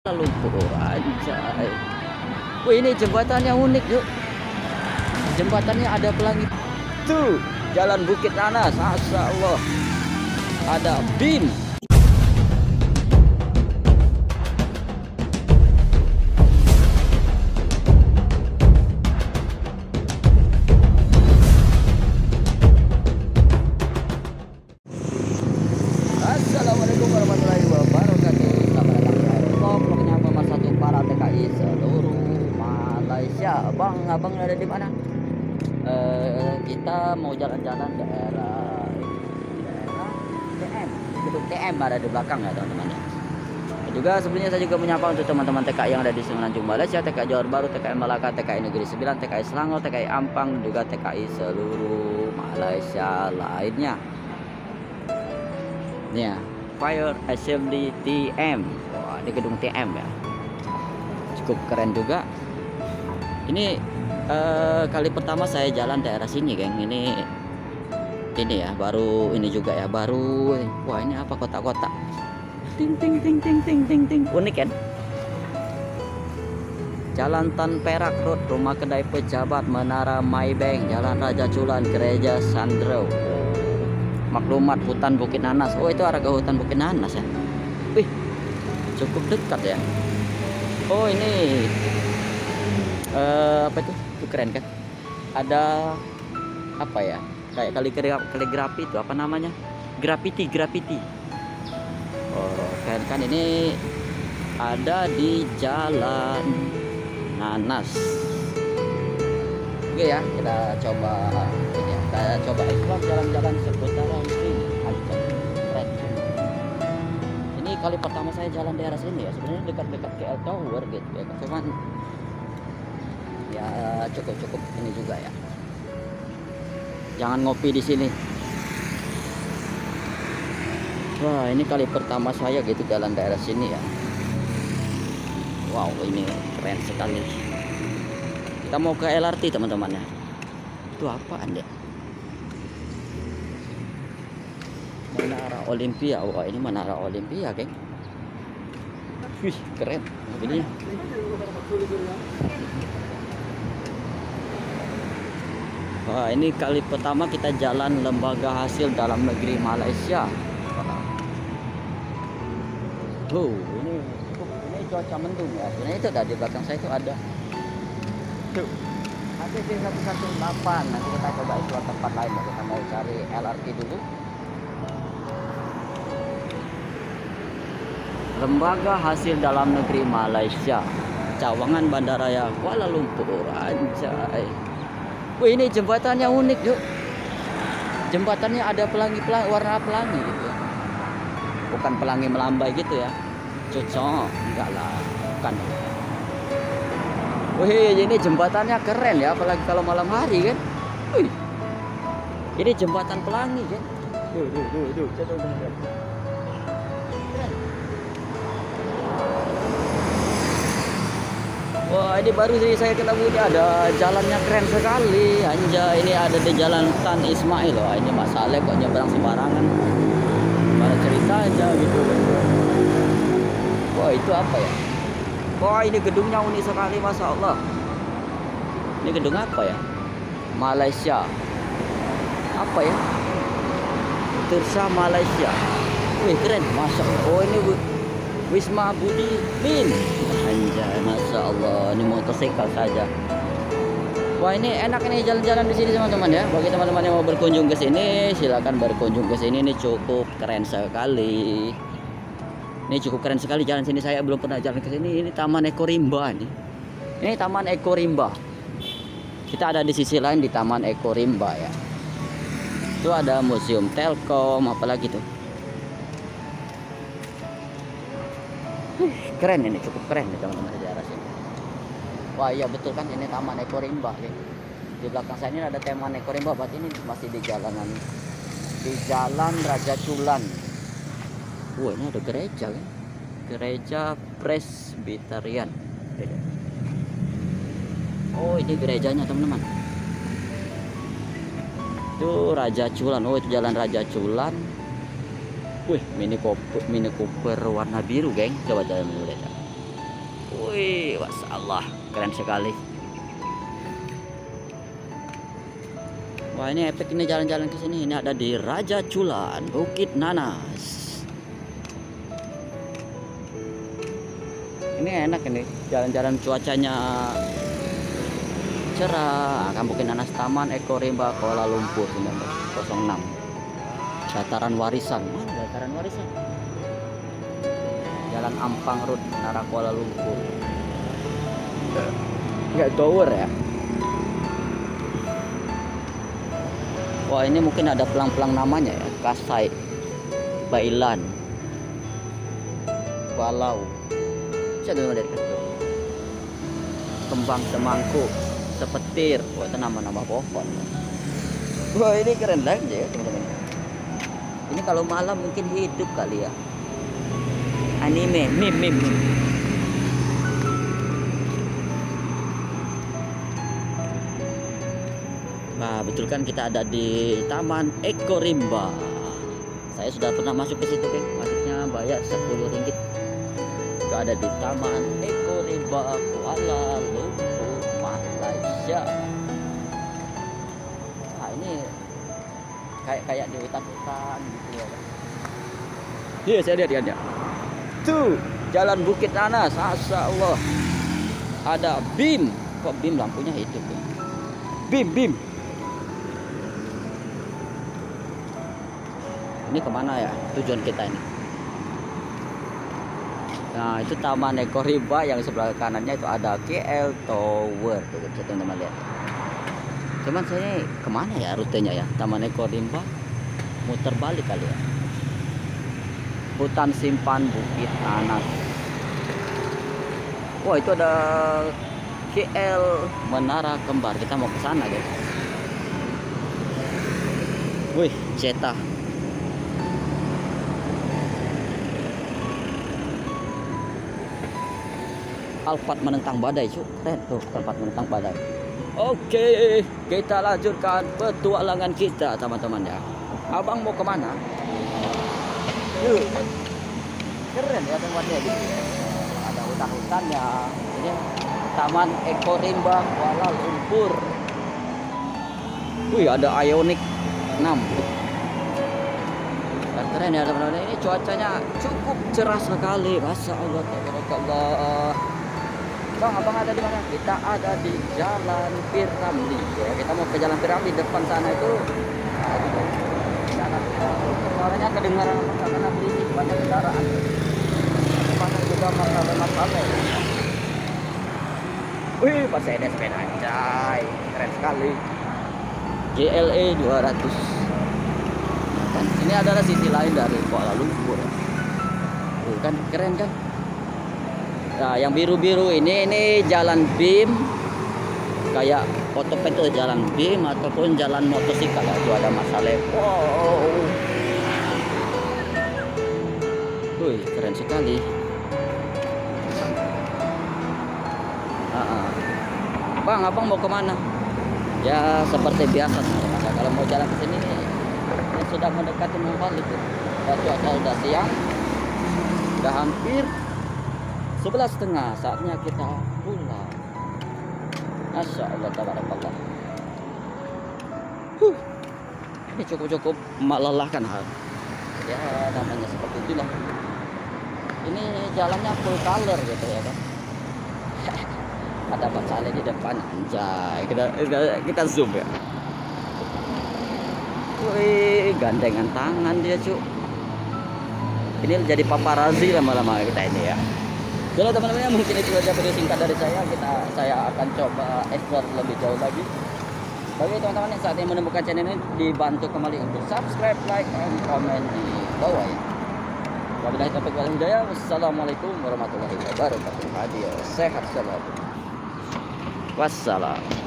Lumpur anjay. Wih, ini jembatannya unik yuk. Jembatannya ada pelangi. Tuh, Jalan Bukit Nanas. Masya Allah. Ada bin. Assalamualaikum warahmatullahi wabarakatuh. Selamat datang di vlognya Mama Satu para TKI seluruh Malaysia. Abang ada di mana? Kita mau jalan-jalan daerah TM. Gedung TM ada di belakang ya teman-teman. Juga sebelumnya saya juga menyapa untuk teman-teman TKI yang ada di Semenanjung Malaysia, TKI Johor Bahru, TKI Melaka, TKI Negeri Sembilan, TKI Selangor, TKI Ampang, juga TKI seluruh Malaysia lainnya. Ya, Fire Assembly TM. Wah, di gedung TM ya. Cukup keren juga. Ini kali pertama saya jalan daerah sini, geng. Ini ya, baru ini juga ya, baru. Wah, ini apa kotak-kotak? Ting ting ting ting ting ting ting. Unik kan? Jalan Tan Perak Road, Rumah Kedai Pejabat, Menara Maybank, Jalan Raja Chulan, Gereja Sandro. Maklumat hutan Bukit Nanas. Oh, itu arah ke hutan Bukit Nanas ya. Wih, cukup dekat ya. Oh, ini apa itu? Itu keren kan? Ada apa ya? Kayak kaligrafi itu apa namanya? Graffiti. Oh, keren kan, ini ada di Jalan Nanas. Oke ya, kita coba ini ya. Kita coba explore jalan-jalan seputaran sini. Keren. Ini kali pertama saya jalan daerah sini ya. Sebenarnya dekat-dekat KL Tower gitu ya. Cuman ya cukup ini juga ya. Jangan ngopi di sini. Wah, ini kali pertama saya gitu jalan daerah sini ya. Wow, ini keren sekali. Kita mau ke LRT teman-teman ya. Itu apaan deh? Menara Olimpia. Wah, ini Menara Olimpia, geng. Wih, keren mobilnya. Wah, ini kali pertama kita jalan Lembaga Hasil Dalam Negeri Malaysia. Tuh, ini cuaca mendung ya. Sebenarnya itu di belakang saya itu ada. Tuh, HTC 118. Nanti kita coba explore tempat lain. Kita mau cari LRT dulu. Lembaga Hasil Dalam Negeri Malaysia, Cawangan Bandaraya Kuala Lumpur. Anjay. Wih, ini jembatannya unik yuk. Jembatannya ada pelangi warna pelangi gitu. Bukan pelangi melambai gitu ya. Cocok, enggak lah, bukan. Wih, ini jembatannya keren ya, apalagi kalau malam hari kan. Wih, ini jembatan pelangi kan. Tuh. Keren. Wah, ini baru sih saya ketemu, ini ada jalannya keren sekali. Anjay, ini ada di Jalan Tan Ismail. Wah, ini masalah kok nyebrang sembarangan. Pada cerita aja gitu. Wah, itu apa ya? Wah, ini gedungnya unik sekali, Masya Allah. Ini gedung apa ya? Malaysia. Apa ya? Bursa Malaysia. Wih, keren, Masya Allah. Oh, ini Wisma Budi Bin. Anjay, Masya Allah. Ini motosikal saja. Wah, ini enak ini jalan-jalan di sini teman-teman ya. Bagi teman-teman yang mau berkunjung ke sini, silakan berkunjung ke sini. Ini cukup keren sekali. Ini cukup keren sekali jalan sini. Saya belum pernah jalan ke sini. Ini Taman Eko Rimba nih. Ini Taman Eko Rimba. Kita ada di sisi lain di Taman Eko Rimba ya. Itu ada Museum Telkom, apalagi tuh. Keren ini, cukup keren nih teman-teman di daerah sini. Wah, iya betul kan, ini Taman Eko Rimba ya. Di belakang saya ini ada Taman Eko Rimba. Berarti ini masih di Jalan Raja Chulan. Wah, ini ada gereja kan? Gereja Presbyterian. Oh, ini gerejanya teman-teman. Itu Raja Chulan. Oh, itu Jalan Raja Chulan. Wih, Mini Cooper warna biru, geng. Coba jalan dulu deh. Masya Allah, keren sekali. Wah, ini epic ini jalan-jalan ke sini. Ini ada di Raja Culan, Bukit Nanas. Ini enak ini, jalan-jalan cuacanya cerah. Akan Bukit Nanas, Taman Eko Rimba, Kuala Lumpur 1906. Dataran Warisan. Mana Dataran Warisan? Jalan Ampang Road, Menara Kuala Lumpur. Enggak tower ya? Wah, ini mungkin ada pelang-pelang namanya ya. Kasai, Bailan, Balau. Saya dengar dari kecil. Kembang semangku, sepetir. Wah, itu nama-nama pohon. Wah, ini keren lagi ya teman-teman. Ini kalau malam mungkin hidup kali ya. Anime, meme. Nah, betul kan kita ada di Taman Eko Rimba. Saya sudah pernah masuk ke situ, geng. Masuknya bayar 10 ringgit. Itu ada di Taman Eko Rimba, Kuala Lumpur, Malaysia. Nah, ini kayak di hutan-hutan gitu ya. Iya, saya lihat ya. Tuh, Jalan Bukit Nanas. Masya Allah. Ada BIM. Kok BIM lampunya hidup ya? BIM. Ini kemana ya tujuan kita ini? Nah, itu Taman Eko Rimba, yang sebelah kanannya itu ada KL Tower. Tuh, teman-teman lihat. Cuman saya kemana ya rutenya ya? Taman Eko Rimba, muter balik kali ya. Hutan Simpan Bukit Nanas. Wah, itu ada KL Menara Kembar. Kita mau ke sana, guys. Wih, Zeta. Alphard menentang badai, cuy. Keren tuh, Alphard menentang badai. Oke, kita lanjutkan petualangan kita, teman-teman ya. Abang mau kemana? Yuk. Keren ya tempatnya gitu ya. Ada hutan-hutannya. Ini Taman Eko Rimba, Kuala Lumpur. Wih, ada Ioniq 6. Keren ya teman-teman. Ini cuacanya cukup cerah sekali. Masya Allah, tabarakallah. Bang, abang ada di mana? Kita ada di Jalan Piramli. Ya, kita mau ke Jalan Piramli. Depan sana itu suaranya kedengaran karena berisik, banyak kendaraan. Depan juga masalah. Wih, pas ada sepeda anjay, keren sekali. GLE 200. Dan ini adalah sisi lain dari Kuala Lumpur. Kan keren kan? Nah, yang biru-biru ini jalan BIM, kayak otopet itu jalan BIM ataupun jalan motosikal. Itu ada masalah. Wow, wih, keren sekali. Bang, abang mau kemana? Ya seperti biasa. Kalau mau jalan ke sini, ya sudah mendekati mau balik. Cuaca udah siang, udah hampir 11:30, saatnya kita pulang. Masya Allah, tabarakallah. Ini cukup melelahkan hal. Ya namanya seperti itulah. Ini jalannya full color gitu ya kan. Ada Pak Saleh di depan, anjay. Kita zoom ya. Wih, gandengan tangan dia, cu. Ini jadi paparazzi lama-lama kita ini ya. Jadi teman-teman, mungkin itu saja video singkat dari saya akan coba explore lebih jauh lagi. Bagi teman-teman yang saat ini menemukan channel ini, dibantu kembali untuk subscribe, like, and comment di bawah ya. Wabillahi taufiq wal hidayah. Wassalamualaikum warahmatullahi wabarakatuh. Hadiah sehat selalu. Wassalam.